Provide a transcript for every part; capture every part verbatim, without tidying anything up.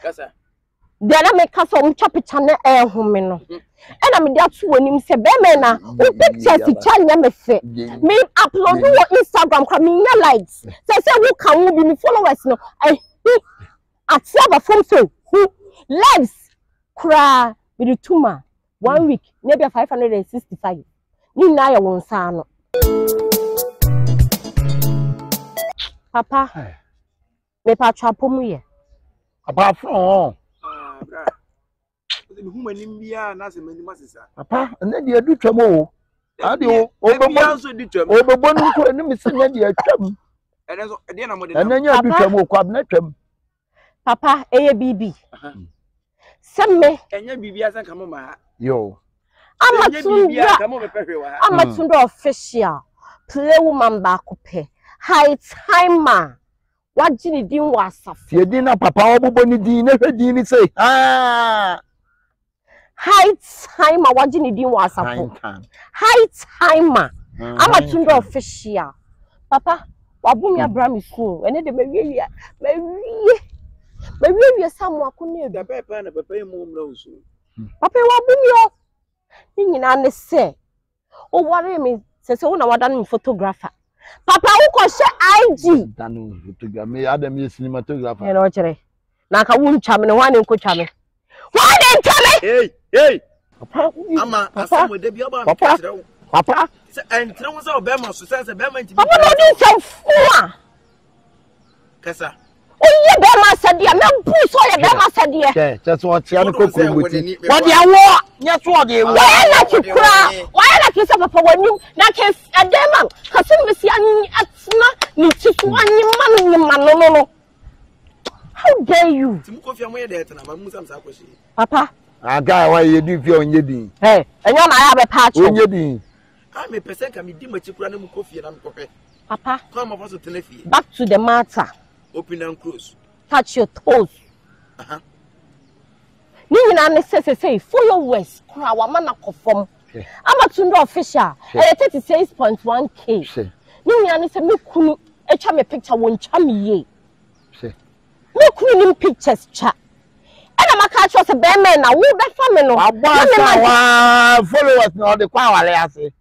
Kasa. Then I make us on chop it on the air home. And I'm that's when him say, Bemena, who pictures the channel me upload your Instagram coming your likes. So I say, who can we be followers? No, I at seven from so who lives cry with the tumor one week, maybe five hundred and sixty five. You now you won't sound. Papa, me pa chapo mu ye. Apart from Papa, and then you do tremo. I do overbone to enemy send you a chum. And then you do tremo quabnetum. Papa, A B B. Send me, and your B B hasn't come on. Yo, I'm a I'm a tundo official. Play woman back up. High timer. What did you do was you didn't papa boni dinner didn't say ah high timer. What did you do was high timer. I'm a tundo official. Papa, wabumi Abraham school and then the baby baby baby someone could near the papa and a papa mom knows. Papa wabumi you know say oh what I mean says oh no what done photographer. Papa, who can say I G? Danu photographer. Me Adam is cinematographer. You know what you're na ka wun chame no wan enko chame. Wan en chame. Hey, hey. Papa, ama asam we dey oba me kire. Papa, say entre wo say obema so say bema nti. Papa no dey say fua. Kasa. Oye bema sadia, me bu so ye bema sadia. Yeah, just what you are cooking with. What dey wo? Nya so dey wo. Why na ki kura? Why na ki say papa wanu? Na ke adema, kasi me si ani atna ni tifu ani man ni man no no. How dare you? Timu kofi amoye dey tena ba mu sam sa kwashi. Papa, a guy why you do fi onye din. Hey, enyo na ya be patch. Onye din. Ah me person ka me di machi kura na mu kofi na me kofe. Papa, come up so tena fi. Back to the matter. Open and close. Touch your toes. Uh-huh. You know, say, say, say, followers, crowd, man, a conform. I'm a tundo official. I thirty six point one K. You know, say, me kunu, a chame picture won't chame ye. Me kunu pictures chat. And I'm a catch us a bear man, a woo be family. I followers, no, the power, I say.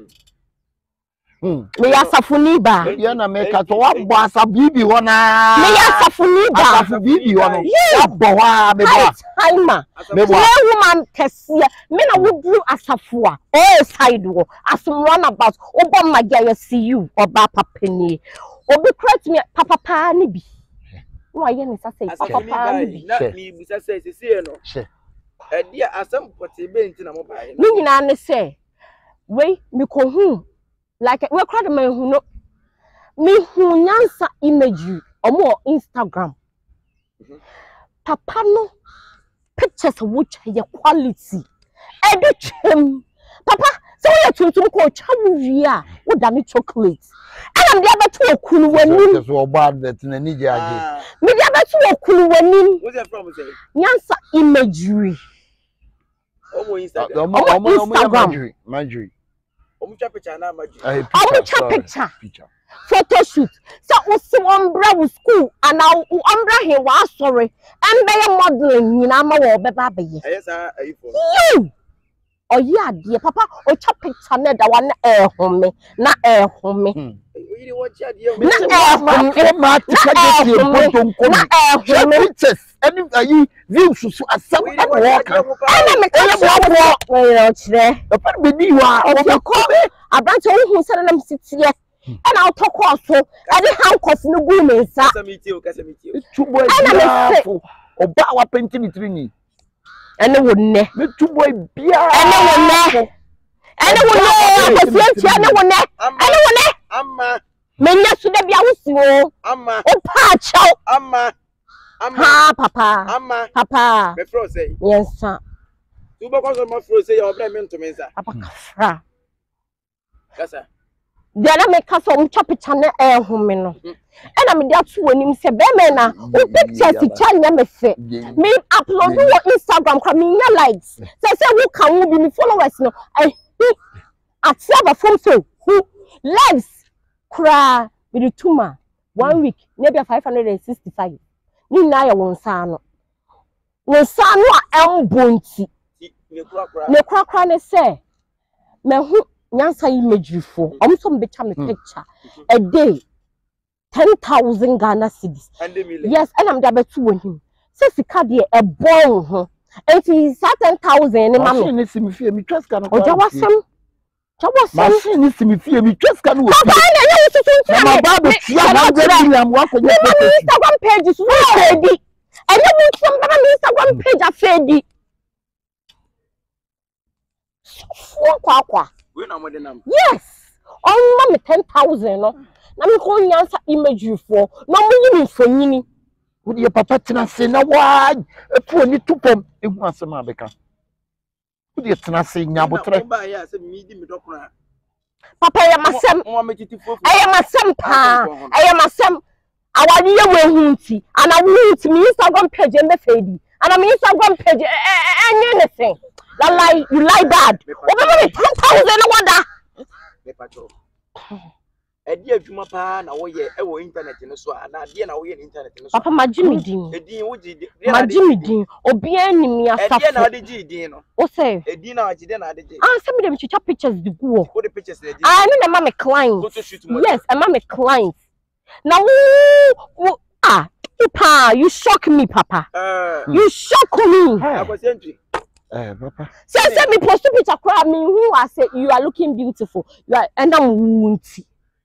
Hmm. Me ya safuniba. You na make a to what boss a bibi wana. Me ya safuniba. Safu bibi wana. Yeah, boy, me boy. Timer. Me woman kesia. Me na we do asafua. Oh side wo. As run about. Oba magya see you. Oba papeni. Obi correct me papa pa ni bi. Why you ni say papa pa ni bi. Na me bi say say say no. She. E dia asem pote be nti na mo ba. Ni nyina ne say. We me ko hu. Like we crowd me who no me who nyansa imagery omo Instagram. Mm-hmm. Papa no pictures which your quality. Edu chem. Papa, so we tuntum ko chawu ria, wo da me chocolate. And I'm the other two okunu wanim. So bad that na ni jaje. Me the other two okunu wanim. What's that from say? Nyansa imagery. Omo Instagram. Omo Instagram. Imagery. Omucha picture na maji. Omucha picture. Picture. Photo shoot. So usi wambra with school and now wambra he wa sorry. And be modeling ni na ma wo be ba be ye. Yes ah ayi for. You. Oh yeah dear papa ocha picture na da wa na eh home na eh home. You watch ya dear. Na eh home ma tika de ponton ko. Na eh home. Any ayi views so asam e work. Ana me ka wo wo no chire. Papa be di wa o be ko. Abranche wo hu sere nam sitie. And I'll talk also. I didn't have coffee no good in sa. Casamity, Casamity. Two boys. Or ba wa painting training. And the wood ne. The two boy beer. And the one ne. And the one ne. And the one ne. And the one ne. Amma. Menya su de bia wusi. Amma. O pa chao. Amma. Amma. Ha papa. Amma. Papa. Me fro say. Yes sir. Tu ba ko so ma fro say your bra me to me sa. Papa kafra. Kasa. The other make us on chop it on the air home. And I'm there to when him say, Bemena, who pictures the channel me say. Me upload your Instagram, coming your likes. So I say, who can we be followers? No, I at seven from so who lives cry with the tumor one week, maybe five hundred and sixty five. You now you won't say no. wo sa no a embonti ne kra kra ne say me hu nyansa imagefo om so mbecha me picture a day ten thousand Ghana cedis yes and am da betu wohim say sika de e bon ho enti ten thousand ne mama machine si me fie me twaska no oja wasam Chawasam machine si me fie me twaska no papa na ye tutu na ma ba be tia one hundred million wa ko Instagram page so fedi and you some baba Instagram page afedi so kwa kwa we na mo de nam yes on ma me ten thousand no na me ko nyansa image for na mo yimi fonyini wo de papa tena se na wa efu ni tupom ehu asema beka wo de tena se nyabotre ba ya se mi di mi dokuna papa ya masem mo me titi fofo aya masem pa aya masem awani ye we hunti ana hunti mi Instagram page embe fedi ana mi Instagram page anything that like you like that over me ten thousand wonder me pacho edi adwuma pa na wo ye e wo internet no so ana de na wo ye internet no so papa majimi din edi wo ji majimi din obi anim ya safu edi na de ji din no o say edi na ji de na de ji ah some dem chicha pictures di guo wo de pictures na ji ah no na mama client yes I'm mama client now woo ah pa you shock me papa uh, you shock me hey. Eh, papa. Say, say me post picture crowd me who I say you are looking beautiful. You are and I'm wounty.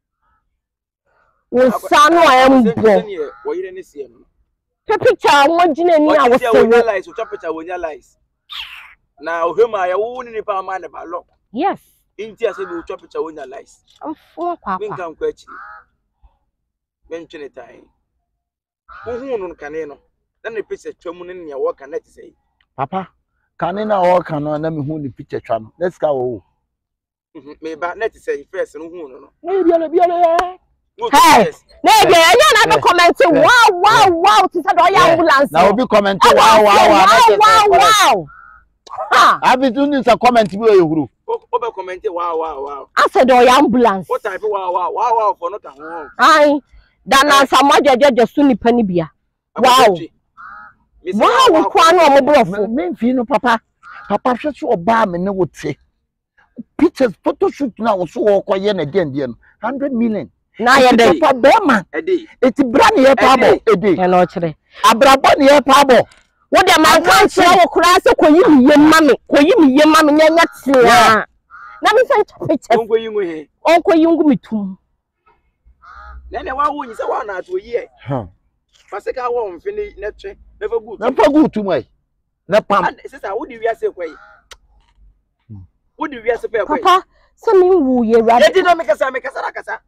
We son I am born. What you didn't see him. Picture one jina ni I was saying. Lies, which picture when you lies. Now, whom I own in the power man about lock. Yes. India said we chop picture when you lies. I'm for papa. When come question. Mention it time. Who no caneno. Then the picture chomun in your work and let's say. Papa. Kanina all cano na me hu ni picture twa no let's go me ba net say first no hu no no na bia bia hey na bia ya na comment wow wow wow ti say do ya ambulance na obi comment wow wow wow wow wow ha abi tu ni sa comment bi o yehuru o be comment wow wow wow I said do ya ambulance what type wow wow wow wow for not ho ai da na sama jejeje su ni pani bia wow wow kwa no mo brofo me fi no papa papa hwe so oba me ne wote pictures photo shoot na wo so wo koye na den den one hundred million na ye dey papa be man edi eti bra ne ye pabo edi e no kire abrabo ne ye pabo wo de man kan kire wo kura se koyi mi ye mame koyi mi ye mame nya nya tia na me say pictures onko yi ngwe he onko yi ngu mitum na ne wa wo nyi se wa na ato yi e ha paseka wo mfini na twe never good na fa good to mai na pam sister wo di wi ase kwai wo di wi ase pe kwai papa so me wu ye ra ye di no me kasa me kasa na kasa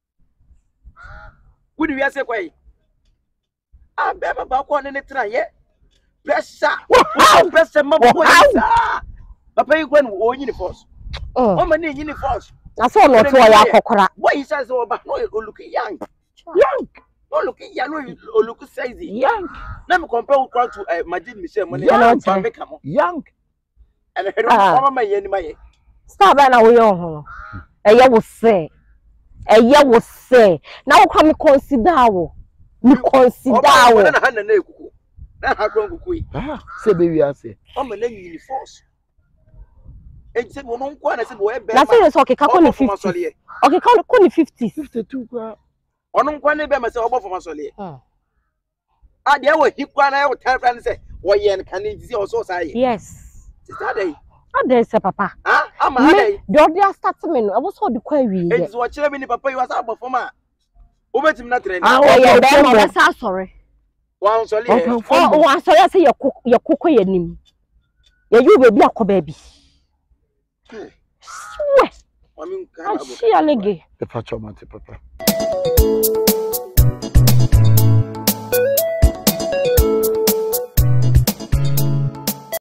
wo di wi ase kwai ah be ba ko ne ne tra ye pressure wo pressure ma bo ya papa yi kwen wo nyi ni force o ma ne nyi ni force na so no to ya kokora boy yi say so ba no look young young no look young no look sexy young na me compare with to uh, Majid Michel money young young and I don't know my yen my stop na wo yon ho e ye wo se e ye wo se na wo kwa me consider wo me consider wo na na na ekuku na ha kron kuku yi ah se be wi ase o me na yin force e se mo no nko na se bo e be na se so okay ka ko ni fifty okay ka ko ni fifty fifty-two kwa ono nko na be ma se obo foma sole ah de wo hikwa na e wo time plan se wo ye kan ni se o so sai yes sister dey ah dey say papa ah ama dey do dey start me no e wo so de kwa wi e so wo kire me ni papa you asa abofoma o betim na trend ah o ye dey mo be sa sorry wan sole e o wan sole say ye ye kokko ye nim ye yu be bi akoba bi we mami nka na bo ya lege the papa mate papa